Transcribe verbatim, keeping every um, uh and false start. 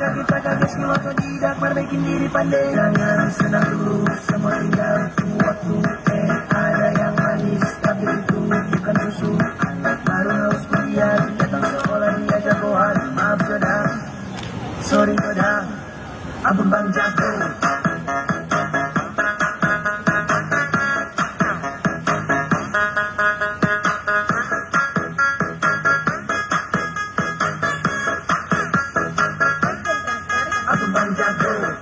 kita kagak semua kau tidak perbaikin diri pandai. Jangan senang dulu, semua tinggal tunggu waktu. Eh ada yang manis tapi itu bukan susu. Baru haus kuliah datang sekolah diajak kohan. Maaf jodang, sorry jodang, abang bang jago. Abang bang jago.